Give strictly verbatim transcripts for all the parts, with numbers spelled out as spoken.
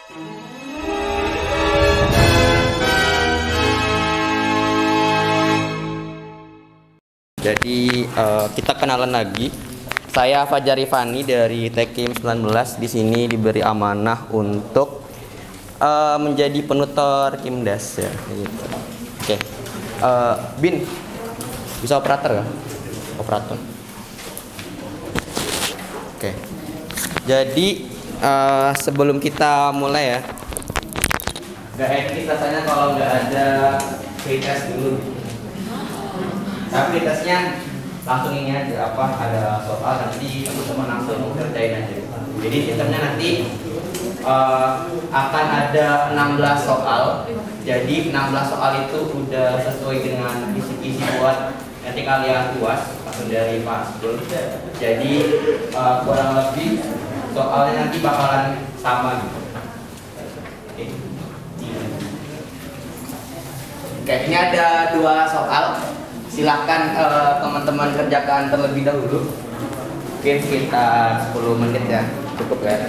Jadi uh, kita kenalan lagi. Saya Fajar Rifani dari Tekim sembilan belas. Di sini diberi amanah untuk uh, menjadi penutor Kimdas ya. Gitu. Oke, uh, Bin bisa operator ya? Operator. Oke. Jadi uh, sebelum kita mulai ya, nggak etis rasanya kalau nggak ada pretest dulu. Tapi tesnya langsung ini aja, apa ada soal nanti teman-teman langsung kerjain aja. Jadi sistemnya nanti uh, akan ada enam belas soal. Jadi enam belas soal itu udah sesuai dengan kisi-kisi buat nanti kalian puas langsung dari Pak Abdul. Jadi uh, kurang lebih soalnya nanti bakalan sama gitu. Oke. Oke, ini ada dua soal. Silahkan teman-teman uh, kerjakan terlebih dahulu. Mungkin sekitar sepuluh menit ya, cukup ya.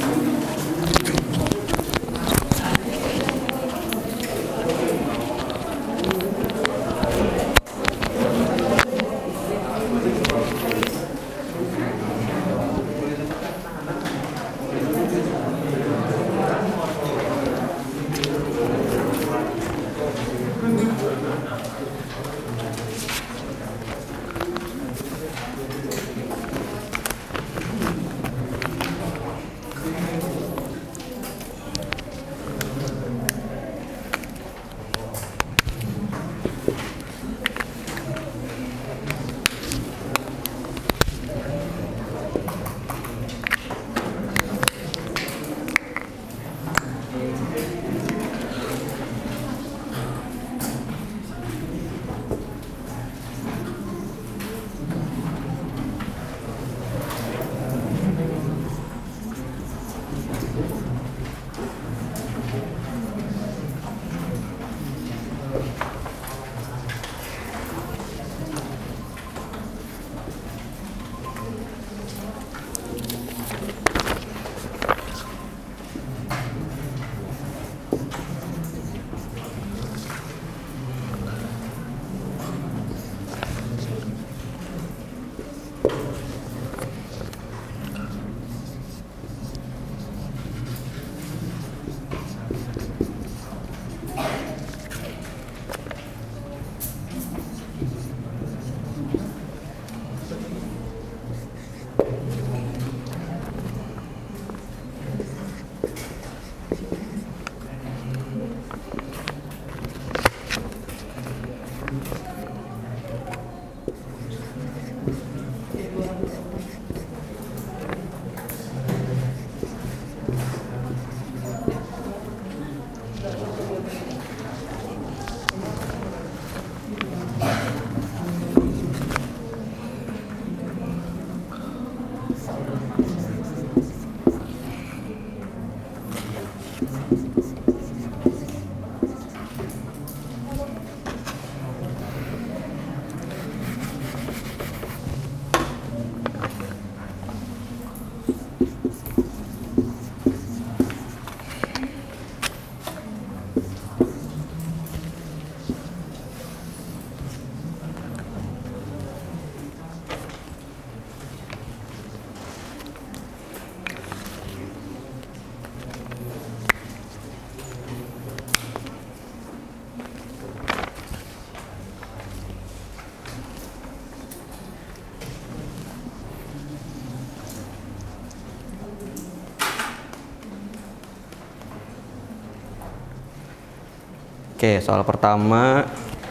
Oke, soal pertama,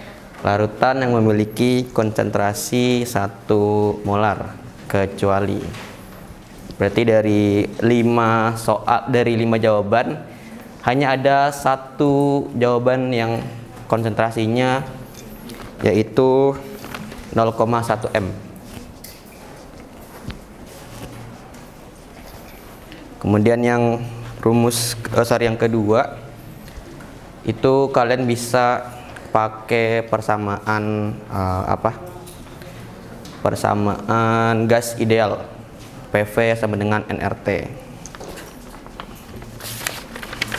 larutan yang memiliki konsentrasi satu molar kecuali. Berarti dari lima soal, dari lima jawaban hanya ada satu jawaban yang konsentrasinya yaitu nol koma satu M. Kemudian yang rumus oh sorry yang kedua itu kalian bisa pakai persamaan uh, apa persamaan gas ideal P V sama dengan N R T.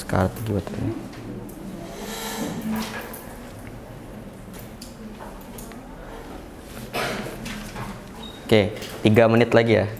sekarat gimana ini. Oke, tiga menit lagi ya.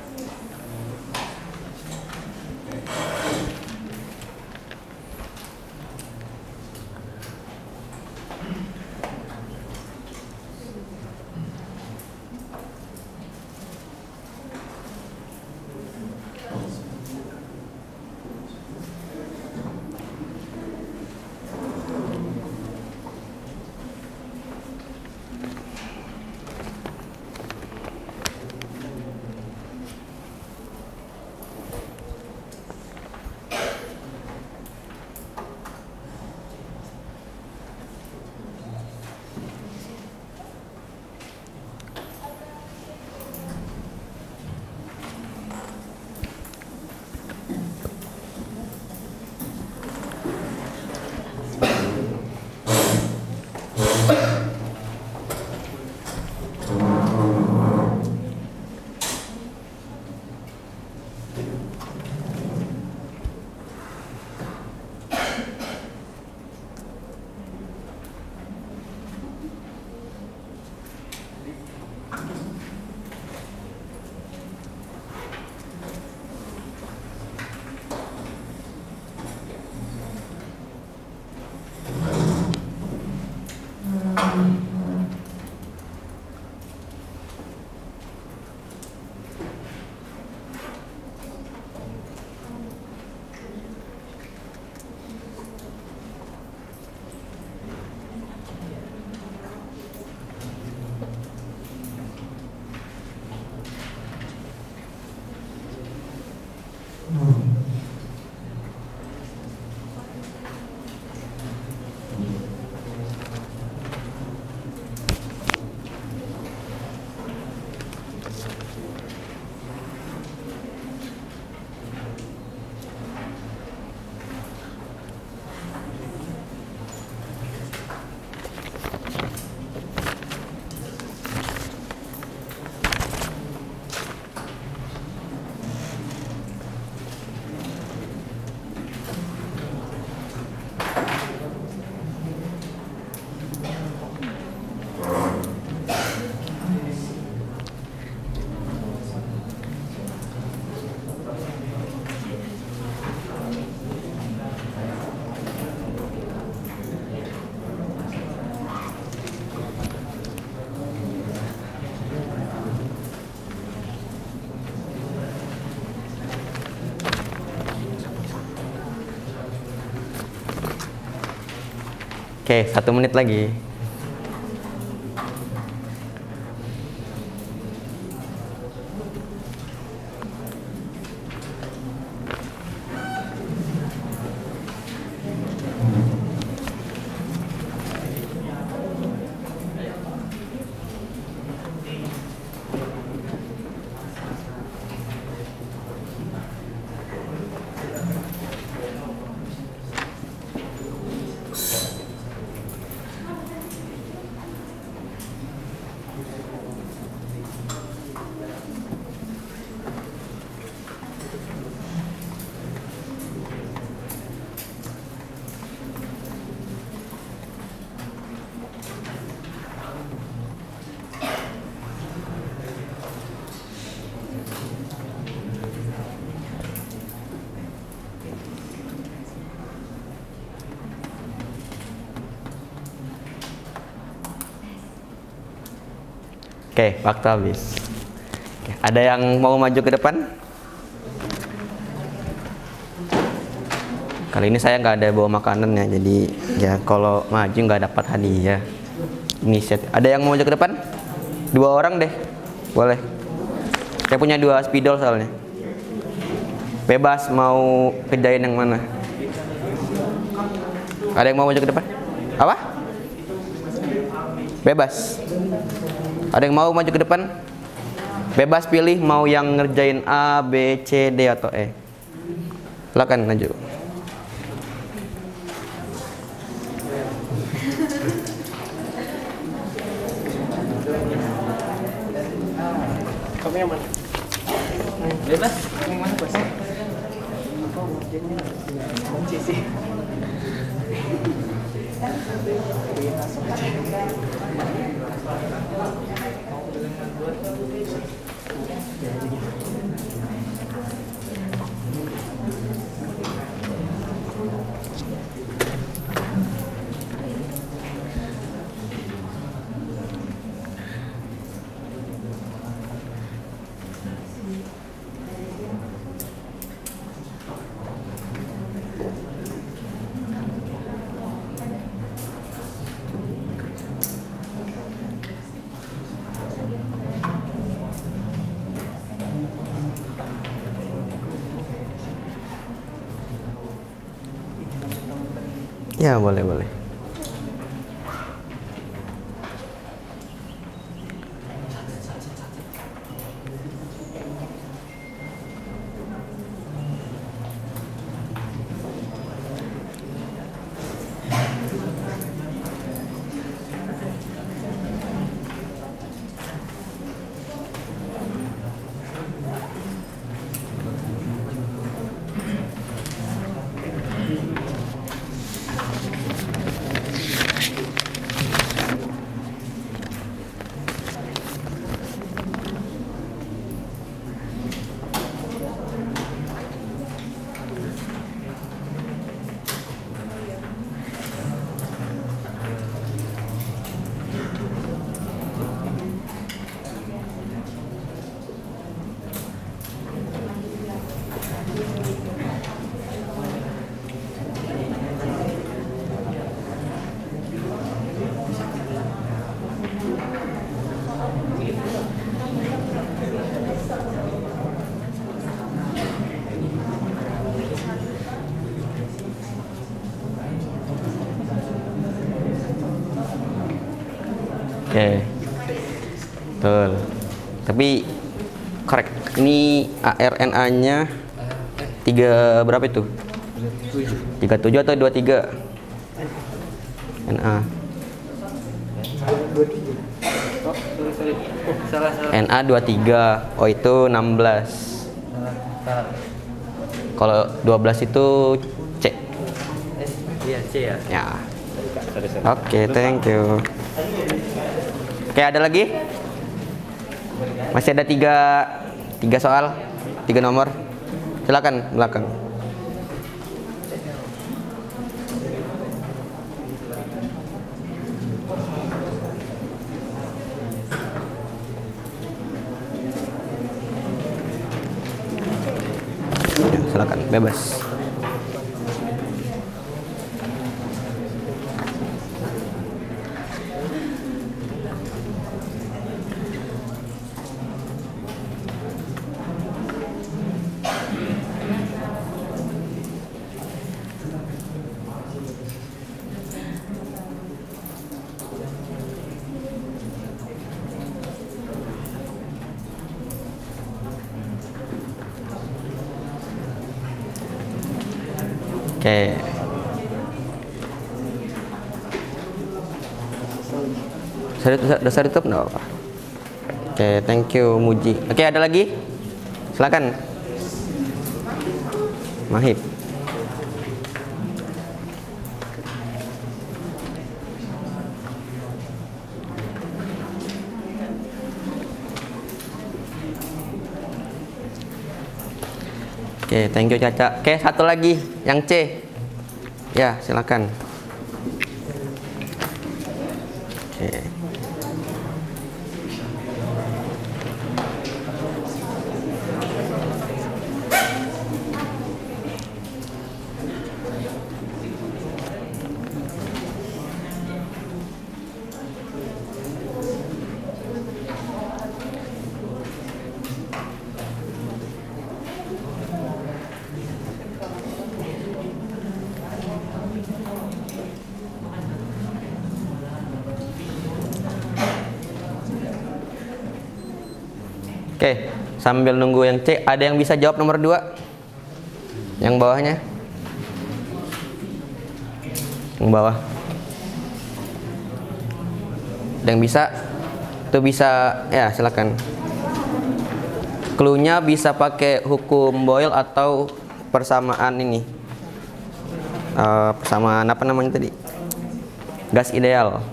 Oke, satu menit lagi. Oke, waktu habis. Oke, ada yang mau maju ke depan? Kali ini saya nggak ada bawa makanan ya, jadi ya kalau maju nggak dapat hadiah. Inisiatif. Ada yang mau maju ke depan? Dua orang deh, boleh. Saya punya dua spidol soalnya. Bebas mau kerjain yang mana? Ada yang mau maju ke depan? Apa? Bebas. Ada yang mau maju ke depan? Bebas pilih mau yang ngerjain A, B, C, D atau E. Silakan maju. Kamu yang mana? Bebas. Kamu yang mana, Bos? Aku Ya, boleh, boleh. Oke, betul. Tapi korek. Ini A R N A-nya tiga berapa itu? tiga puluh tujuh atau dua puluh tiga? N A. N A dua puluh tiga. Oh, itu enam belas. Kalau dua belas itu C. Iya, C ya. Ya. Oke, thank you. Oke, ada lagi? Masih ada tiga, tiga soal, tiga nomor. Silakan belakang. Ya, silakan, bebas. Oke. Dasar YouTube enggak apa-apa. Oke, thank you Muji. Oke, ada lagi? Silakan. Mahib. Oke, thank you Caca. Oke, satu lagi yang C. Ya, silakan. Oke. Oke, sambil nunggu yang C, ada yang bisa jawab nomor dua? Yang bawahnya? Yang bawah. Ada yang bisa? Itu bisa, ya silakan. Clue-nya bisa pakai hukum Boyle atau persamaan ini. Uh, persamaan apa namanya tadi? Gas ideal.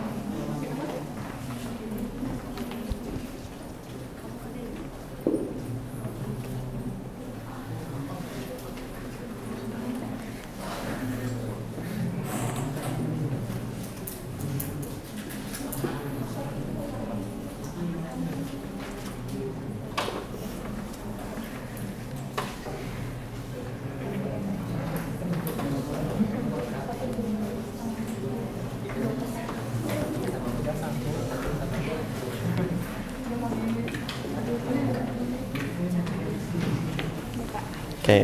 Oke.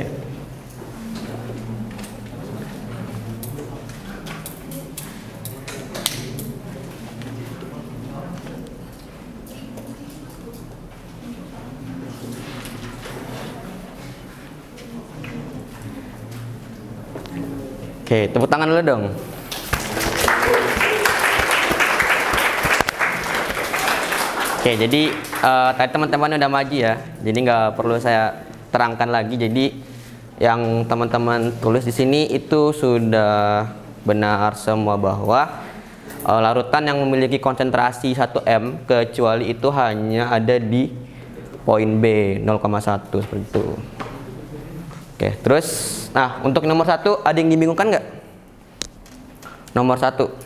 Oke, tepuk tangan dulu dong. Oke, jadi uh, tadi teman-teman udah maju ya, jadi nggak perlu saya terangkan lagi. Jadi yang teman-teman tulis di sini itu sudah benar semua bahwa uh, larutan yang memiliki konsentrasi satu M kecuali itu hanya ada di poin B nol koma satu seperti itu. Oke, terus nah untuk nomor satu ada yang dibingungkan nggak? Nomor satu.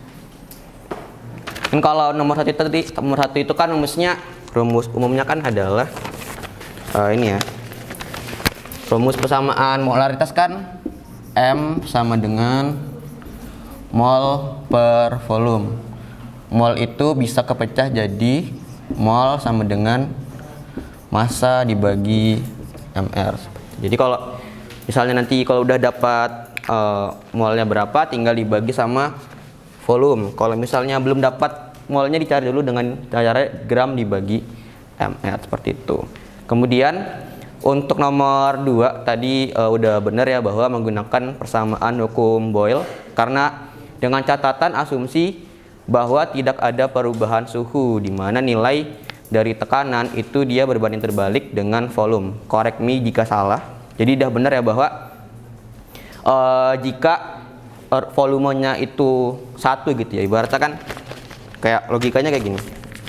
Kan kalau nomor satu tadi, nomor satu itu kan rumusnya, rumus umumnya kan adalah uh, ini ya. Rumus persamaan molaritas kan M sama dengan mol per volume. Mol itu bisa kepecah jadi mol sama dengan massa dibagi M R. Jadi kalau misalnya nanti kalau udah dapat uh, molnya berapa tinggal dibagi sama volume. Kalau misalnya belum dapat molnya dicari dulu dengan cara gram dibagi M R seperti itu. Kemudian untuk nomor dua tadi uh, udah benar ya bahwa menggunakan persamaan hukum Boyle karena dengan catatan asumsi bahwa tidak ada perubahan suhu di mana nilai dari tekanan itu dia berbanding terbalik dengan volume. Correct me jika salah. Jadi udah benar ya bahwa uh, jika uh, volumenya itu satu gitu ya, ibaratnya kan kayak logikanya kayak gini.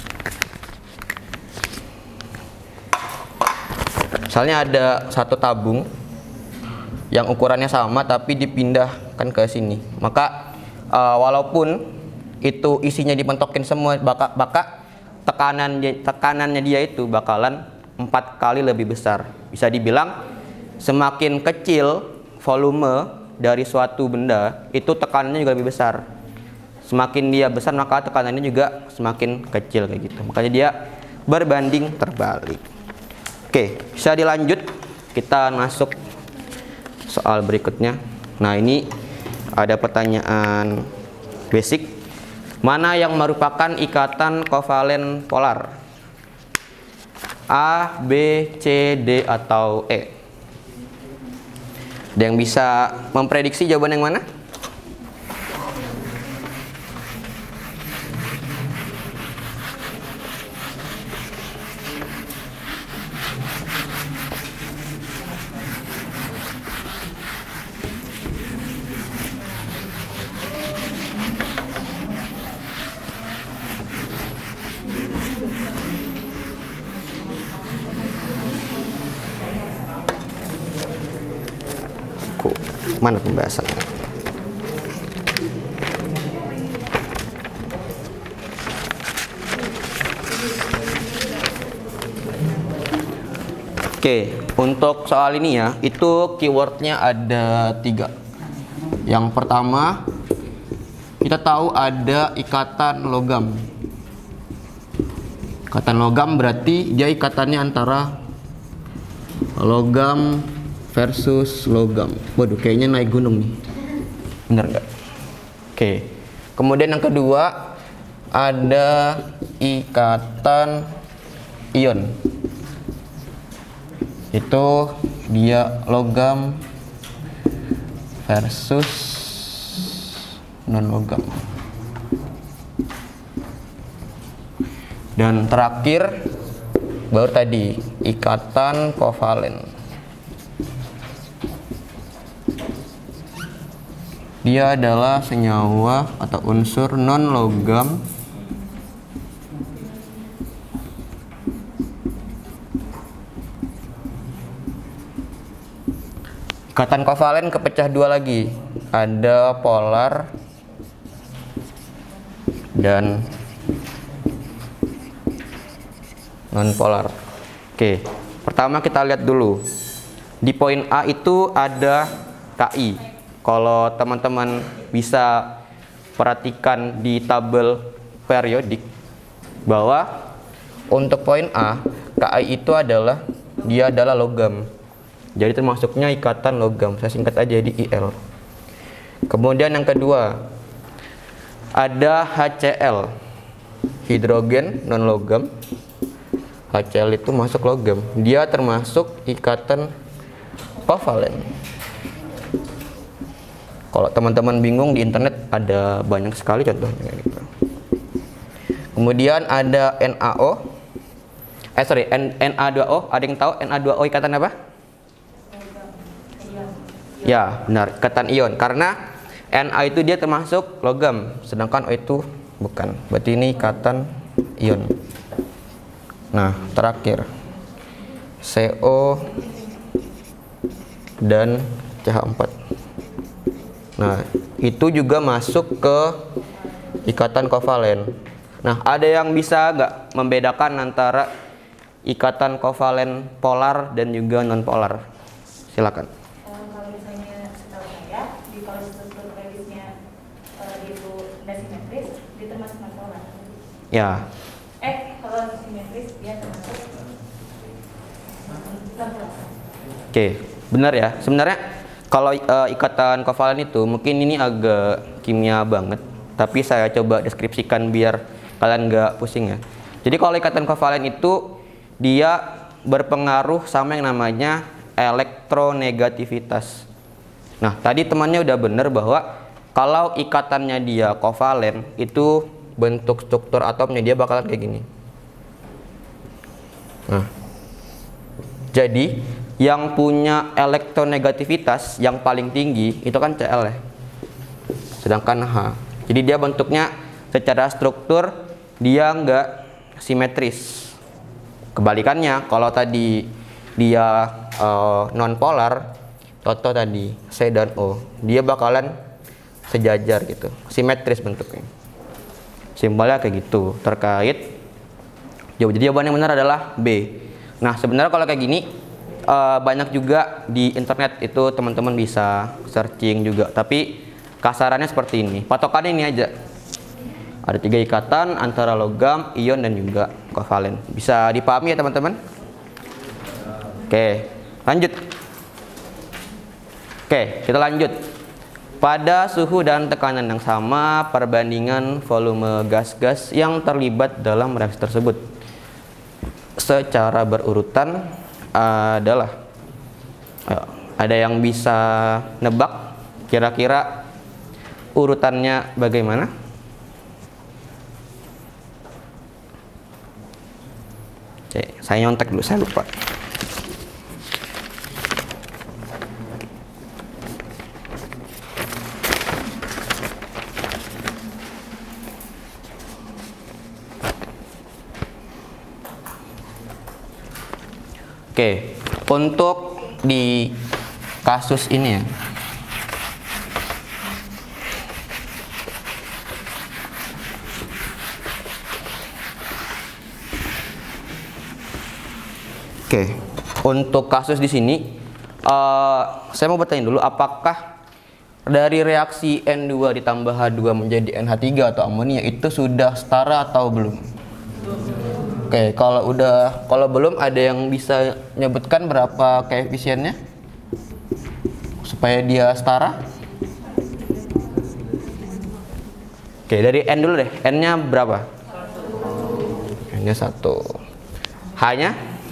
Misalnya ada satu tabung yang ukurannya sama tapi dipindahkan ke sini, maka uh, walaupun itu isinya dipentokin semua, baka, baka tekanan tekanannya dia itu bakalan empat kali lebih besar. Bisa dibilang semakin kecil volume dari suatu benda itu tekanannya juga lebih besar. Semakin dia besar maka tekanannya juga semakin kecil kayak gitu. Makanya dia berbanding terbalik. Oke, bisa dilanjut, kita masuk soal berikutnya. Nah, ini ada pertanyaan basic. Mana yang merupakan ikatan kovalen polar? A, B, C, D, atau E? Ada yang bisa memprediksi jawaban yang mana? Mana pembahasannya? Oke, untuk soal ini ya, itu keywordnya ada tiga. Yang pertama, kita tahu ada ikatan logam. Ikatan logam berarti dia ikatannya antara logam versus logam. Waduh, kayaknya naik gunung nih. Bener nggak? Oke. Kemudian yang kedua ada ikatan ion. Itu dia logam versus non logam. Dan terakhir baru tadi ikatan kovalen. dia adalah senyawa atau unsur non logam ikatan kovalen kepecah dua lagi, ada polar dan non polar. Oke, pertama kita lihat dulu di poin A itu ada K I. Kalau teman-teman bisa perhatikan di tabel periodik bahwa untuk poin A, K I itu adalah dia adalah logam. Jadi termasuknya ikatan logam. Saya singkat aja di I L. Kemudian yang kedua ada H C l, hidrogen non logam. H C l itu masuk logam. Dia termasuk ikatan kovalen. Kalau teman-teman bingung di internet ada banyak sekali contohnya gitu. Kemudian ada N A O. Eh sorry, N A dua O. Ada yang tahu N A dua O ikatan apa? Ya, benar, ikatan ion. Karena Na itu dia termasuk logam, sedangkan O itu bukan. Berarti ini ikatan ion. Nah, terakhir C O dan C H empat. Nah, itu juga masuk ke ikatan kovalen. Nah, ada yang bisa nggak membedakan antara ikatan kovalen polar dan juga non polar? Silakan. Kalau misalnya setahu saya di kalau struktur periodisnya itu tidak simetris, dia termasuk non polar. Ya. Eh, kalau simetris dia termasuk non polar. Oke, benar ya. Sebenarnya kalau uh, ikatan kovalen itu mungkin ini agak kimia banget, tapi saya coba deskripsikan biar kalian nggak pusing ya. Jadi kalau ikatan kovalen itu dia berpengaruh sama yang namanya elektronegativitas. Nah, tadi temannya udah bener bahwa kalau ikatannya dia kovalen itu bentuk struktur atomnya dia bakalan kayak gini. Nah, jadi yang punya elektronegativitas yang paling tinggi itu kan Cl ya, sedangkan H. Jadi dia bentuknya secara struktur dia nggak simetris. Kebalikannya, kalau tadi dia uh, non polar, contoh tadi C dan O, dia bakalan sejajar gitu, simetris bentuknya. Simbolnya kayak gitu terkait. Jadi jawaban yang benar adalah B. Nah, sebenarnya kalau kayak gini uh, banyak juga di internet itu teman-teman bisa searching juga. Tapi kasarannya seperti ini. Patokannya ini aja. Ada tiga ikatan antara logam, ion dan juga kovalen. Bisa dipahami ya teman-teman? Oke, lanjut. Oke, kita lanjut. Pada suhu dan tekanan yang sama, perbandingan volume gas-gas yang terlibat dalam reaksi tersebut secara berurutan adalah, ayo, ada yang bisa nebak kira-kira urutannya bagaimana? Oke, saya nyontek dulu, saya lupa. Oke, untuk di kasus ini ya, oke, untuk kasus di sini, uh, saya mau bertanya dulu, apakah dari reaksi N dua ditambah H dua menjadi N H tiga atau amonia itu sudah setara atau belum? Oke, kalau udah, kalau belum, ada yang bisa nyebutkan berapa koefisiennya supaya dia setara? Oke, dari N dulu deh. N-nya berapa? N-nya satu. H-nya?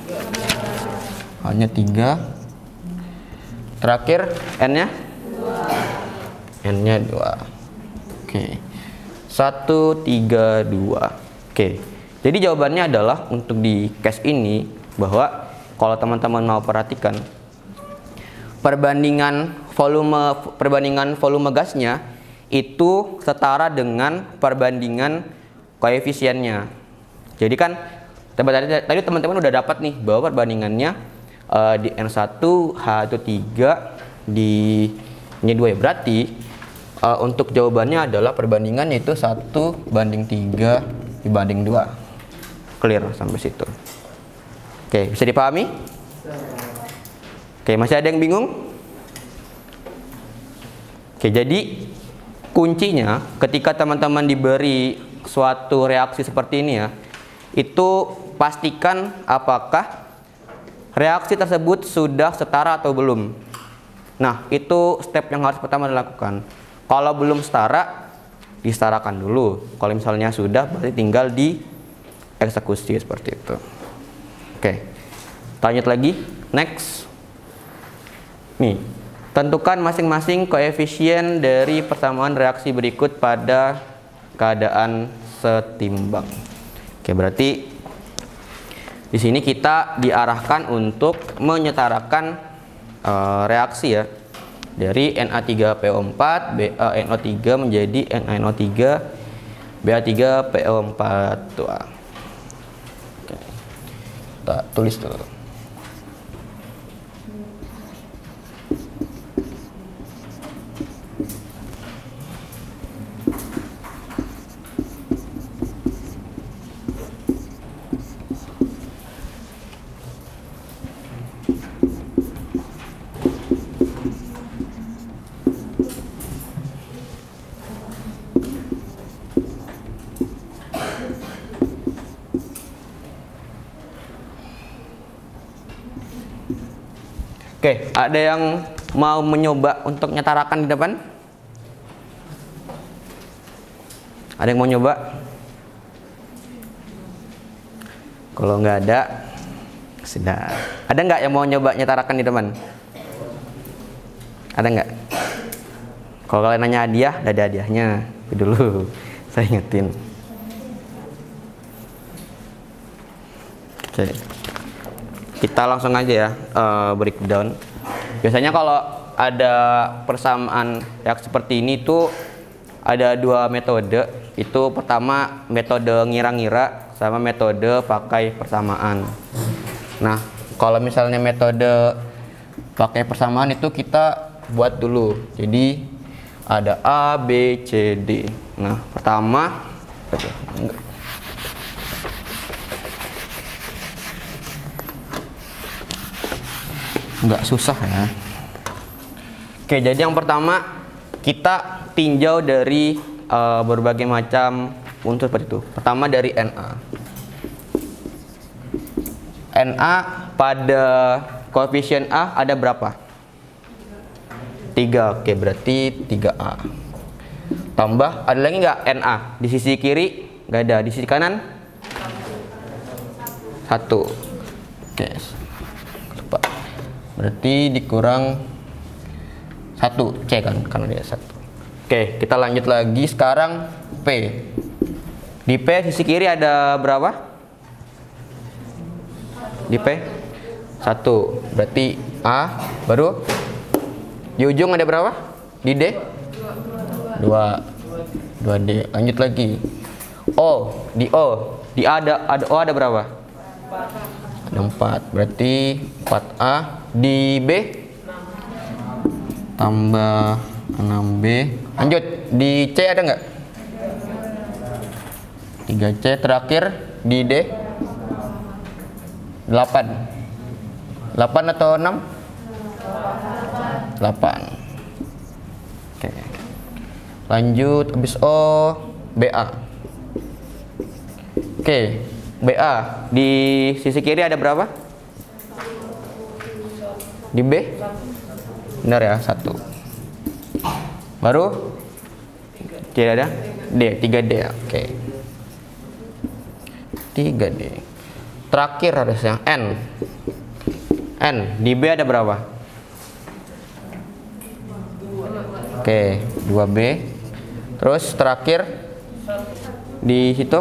H-nya tiga. Terakhir N-nya? N-nya dua. Oke. satu, tiga, dua. Oke. Jadi jawabannya adalah untuk di case ini bahwa kalau teman-teman mau perhatikan perbandingan volume perbandingan volume gasnya itu setara dengan perbandingan koefisiennya. Jadi kan tadi, tadi teman-teman udah dapat nih bahwa perbandingannya uh, di N satu H itu tiga di N dua ya. Berarti uh, untuk jawabannya adalah perbandingannya itu satu banding tiga dibanding dua. Clear sampai situ. Oke, bisa dipahami? Oke, masih ada yang bingung? Oke, jadi kuncinya ketika teman-teman diberi suatu reaksi seperti ini ya, itu pastikan apakah reaksi tersebut sudah setara atau belum. Nah, itu step yang harus pertama dilakukan. Kalau belum setara, disetarakan dulu. Kalau misalnya sudah, berarti tinggal dieksekusi seperti itu. Oke, lanjut lagi. Next. Nih, tentukan masing-masing koefisien dari persamaan reaksi berikut pada keadaan setimbang. Oke, berarti di sini kita diarahkan untuk menyetarakan uh, reaksi ya, dari N A tiga P O empat B A N O tiga menjadi N A N O tiga B A tiga P O empat. Tuh. Oke. Kita tulis dulu. Oke, ada yang mau mencoba untuk nyetarakan di depan? Ada yang mau nyoba? Kalau nggak ada, sudah. Ada nggak yang mau nyoba nyetarakan di depan? Ada nggak? Kalau kalian nanya hadiah, udah ada hadiahnya. Dulu, saya ingetin. Oke. Kita langsung aja ya uh, breakdown. Biasanya kalau ada persamaan reaksi seperti ini tuh ada dua metode. Itu pertama metode ngira-ngira sama metode pakai persamaan. Nah, kalau misalnya metode pakai persamaan itu kita buat dulu. Jadi ada A, B, C, D. Nah, pertama enggak. Nggak susah ya. Oke, jadi yang pertama kita tinjau dari uh, berbagai macam unsur seperti itu. Pertama dari N A. N A pada koefisien A ada berapa? tiga. Oke, berarti tiga A. Tambah, ada lagi nggak N A? Di sisi kiri nggak ada, di sisi kanan satu. Oke, lupa. Berarti dikurang satu, C kan, karena dia satu. Oke, kita lanjut lagi sekarang P. Di P sisi kiri ada berapa? Di P satu, berarti A, baru di ujung ada berapa? Di D dua, dua D. Lanjut lagi O, di O, di A ada, ada O ada berapa? Ada empat, berarti empat A. Di B tambah enam B. Lanjut, di C ada nggak? tiga C. Terakhir di D delapan. delapan atau enam? delapan. Oke. Lanjut, habis O, B A. Oke, B A di sisi kiri ada berapa? Di B? Benar ya, satu. Baru? Kira ada? D, tiga D. Oke. tiga D. Terakhir harusnya N. N, di B ada berapa? Oke, dua B. Terus terakhir di situ?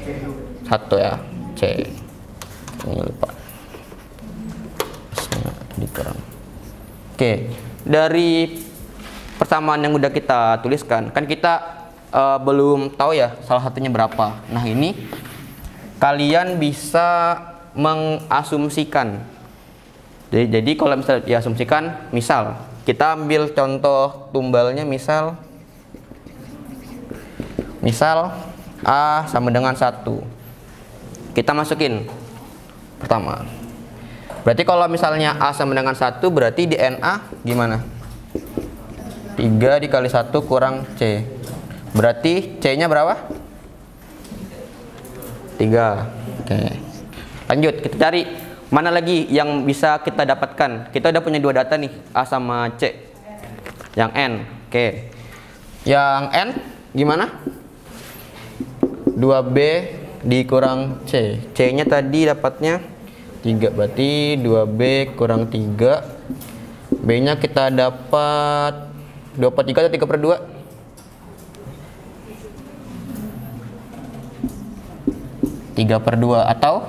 Satu ya, C. Ini lupa. Oke, dari persamaan yang udah kita tuliskan, kan kita uh, belum tahu ya salah satunya berapa. Nah ini kalian bisa mengasumsikan. Jadi, jadi kalau misalnya diasumsikan, misal kita ambil contoh tumbalnya, misal misal A sama dengan satu. Kita masukin pertama. Berarti kalau misalnya A sama dengan satu, berarti di N A gimana? tiga dikali satu kurang C. Berarti C-nya berapa? tiga. Oke. Lanjut, kita cari mana lagi yang bisa kita dapatkan. Kita udah punya dua data nih, A sama C. Yang N. Oke. Yang N gimana? dua B dikurang C. C-nya tadi dapatnya tiga, berarti dua B kurang tiga. B-nya kita dapat dua per tiga atau tiga per dua? tiga per dua atau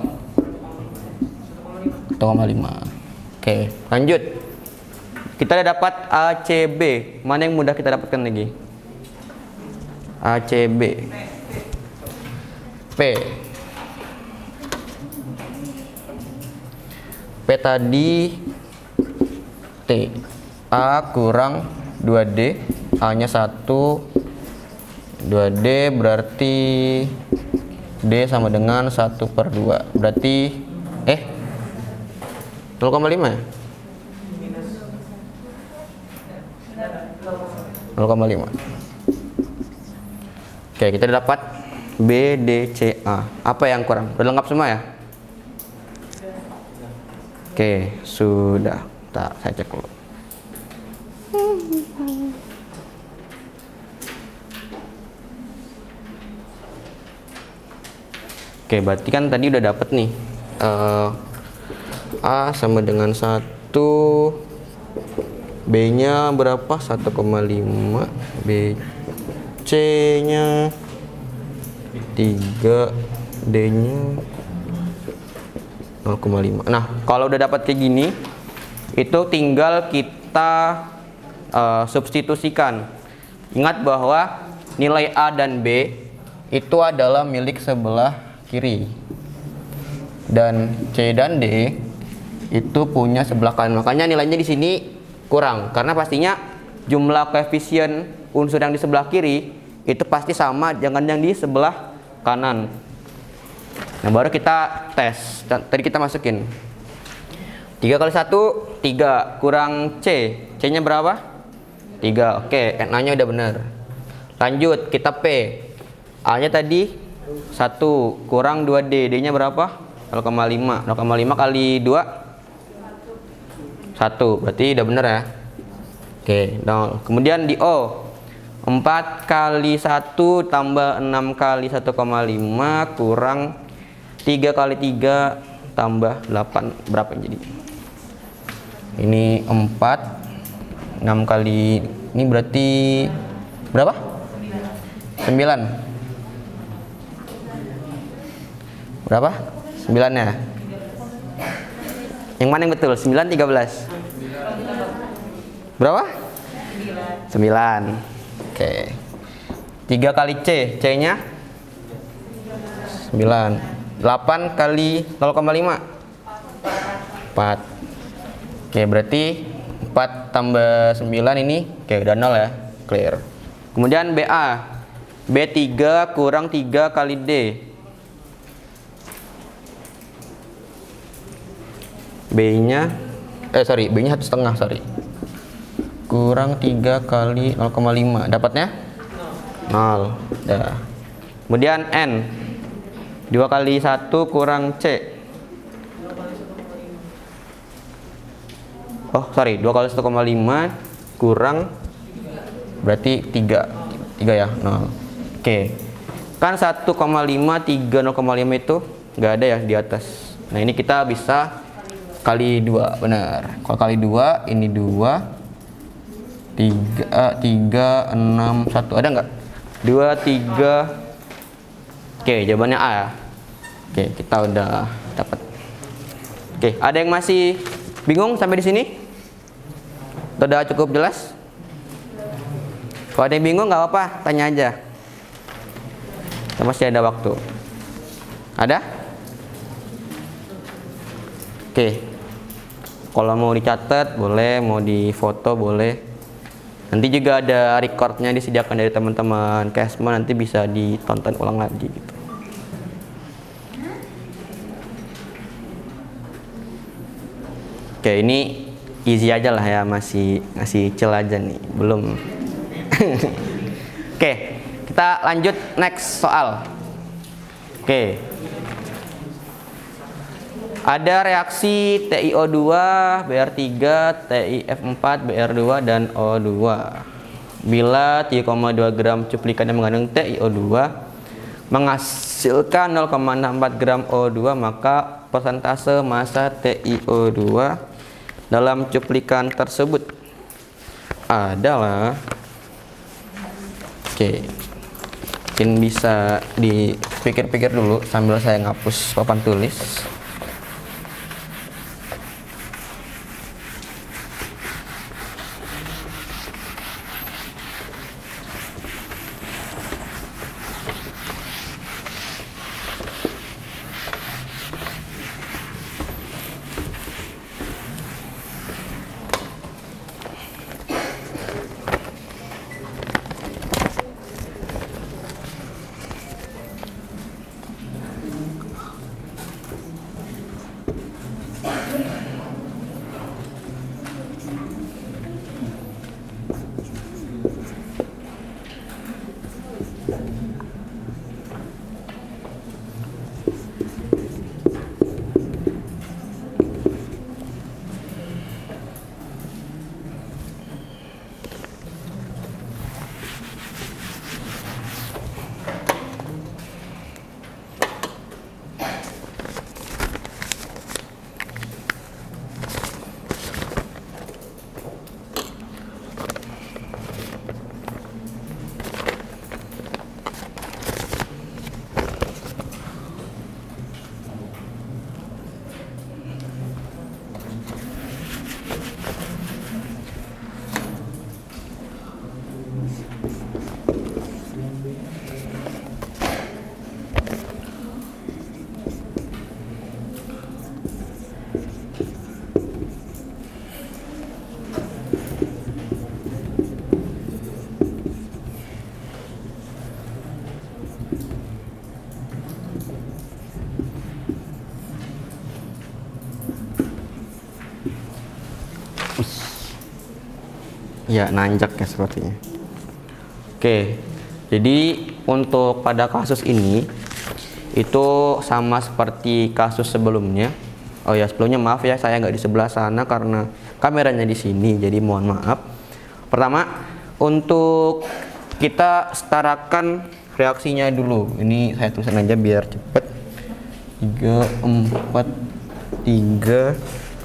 satu koma lima. Oke, lanjut. Kita udah dapat A C B. Mana yang mudah kita dapatkan lagi? A C B. P. P tadi T. A kurang dua D. A-nya satu. dua D berarti D sama dengan satu per dua. Berarti eh nol koma lima ya? nol koma lima. Oke, kita dapat B, D, C, A. Apa yang kurang? Udah lengkap semua ya? Oke, sudah. Bentar, saya cek dulu. Oke, berarti kan tadi udah dapet nih. Uh, A sama dengan satu. B-nya berapa? satu koma lima. B, C-nya tiga, D-nya nol koma lima. Nah, kalau udah dapat kayak gini, itu tinggal kita uh, substitusikan. Ingat bahwa nilai A dan B itu adalah milik sebelah kiri, dan C dan D itu punya sebelah kanan. Makanya nilainya di sini kurang, karena pastinya jumlah koefisien unsur yang di sebelah kiri itu pasti sama dengan yang di sebelah kanan. Nah, baru kita tes. Tadi kita masukin tiga kali satu, tiga kurang C. C-nya berapa? tiga. Oke, N A-nya udah bener. Lanjut, kita P. A-nya tadi satu kurang dua D. D-nya berapa? nol koma lima. nol koma lima kali dua satu. Berarti udah bener ya. Oke, nol. Kemudian di O, empat kali satu tambah enam kali satu koma lima kurang tiga kali tiga tambah delapan. Berapa yang jadi? Ini empat. enam kali ini berarti berapa? sembilan. Berapa? sembilan ya? Yang mana yang betul? sembilan, tiga belas? Berapa? sembilan. Oke. tiga kali C. C-nya sembilan. delapan kali nol koma lima. empat. Oke, berarti empat tambah sembilan ini oke udah nol ya. Clear. Kemudian B A. B tiga kurang tiga kali D. B-nya eh sorry, B-nya satu setengah, sorry. Kurang tiga kali nol koma lima. Dapatnya? nol. Dah. Kemudian N. dua kali satu kurang C. Oh, sorry, dua kali satu koma lima kurang berarti tiga. tiga ya, nol. Oke. Kan satu koma lima, tiga, nol koma lima itu nggak ada ya di atas. Nah, ini kita bisa kali dua, benar. Kalau kali dua, ini dua, tiga, tiga, enam, satu. Ada nggak? dua, tiga. Oke, jawabannya A ya. Oke, kita udah dapat. Oke, ada yang masih bingung sampai di sini? Sudah cukup jelas? Kalau ada yang bingung nggak apa-apa, tanya aja. Kita masih ada waktu. Ada? Oke. Kalau mau dicatat boleh, mau difoto boleh. Nanti juga ada recordnya disediakan dari teman-teman Kesma, nanti bisa ditonton ulang lagi gitu. Oke, ini easy aja lah ya, masih ngasih chill aja nih, belum. Oke, kita lanjut next soal. Oke. Ada reaksi T i O dua, B R tiga, T i F empat, B R dua, dan O dua. Bila tiga koma dua gram cuplikan yang mengandung T i O dua menghasilkan nol koma enam empat gram O dua, maka persentase massa T i O dua dalam cuplikan tersebut adalah, oke, mungkin bisa dipikir-pikir dulu sambil saya ngapus papan tulis. Ya, nanjak ya sepertinya. Oke, jadi untuk pada kasus ini itu sama seperti kasus sebelumnya. Oh ya, sebelumnya maaf ya, saya nggak di sebelah sana karena kameranya di sini, jadi mohon maaf. Pertama, untuk kita setarakan reaksinya dulu. Ini saya tulisan aja biar cepet. tiga, empat, tiga,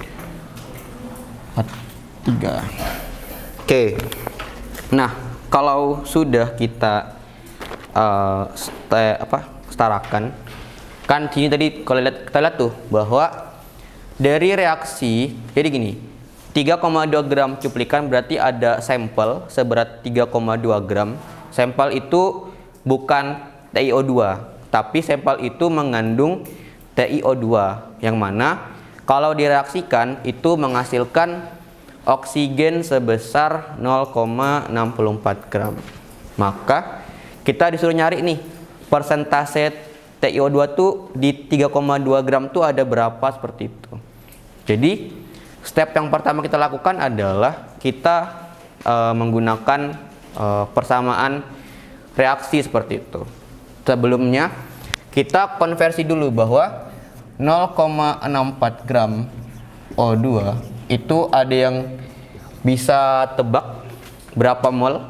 empat, tiga. Oke, nah kalau sudah kita uh, ste, apa, setarakan, kan sini tadi kalau lihat, kita lihat tuh bahwa dari reaksi, jadi gini, tiga koma dua gram cuplikan berarti ada sampel seberat tiga koma dua gram. Sampel itu bukan T i O dua, tapi sampel itu mengandung T i O dua, yang mana kalau direaksikan itu menghasilkan oksigen sebesar nol koma enam empat gram. Maka kita disuruh nyari nih persentase T i O dua tuh di tiga koma dua gram tuh ada berapa, seperti itu. Jadi step yang pertama kita lakukan adalah kita uh, menggunakan uh, persamaan reaksi seperti itu. Sebelumnya kita konversi dulu bahwa nol koma enam empat gram O dua itu ada yang bisa tebak berapa mol?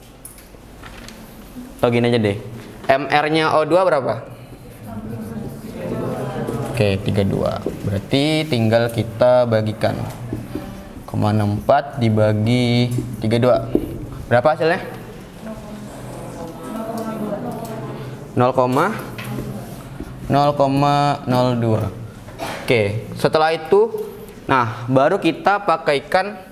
Atau gini aja deh, M R-nya O dua berapa? Oke, tiga puluh dua. Berarti tinggal kita bagikan nol koma enam empat dibagi tiga puluh dua. Berapa hasilnya? nol koma nol dua. Oke, setelah itu, nah baru kita pakaikan